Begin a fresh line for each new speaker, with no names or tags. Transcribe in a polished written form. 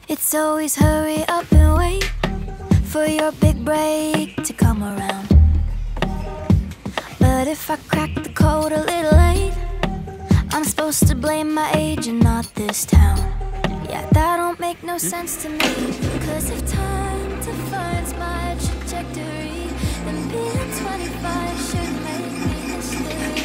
It's always hurry up and wait for your big break to come around. But if I crack the code a little late, I'm supposed to blame my age and not this town. Yeah, that don't make no sense to me. Cause if time defines my trajectory, then being 25 should make me history.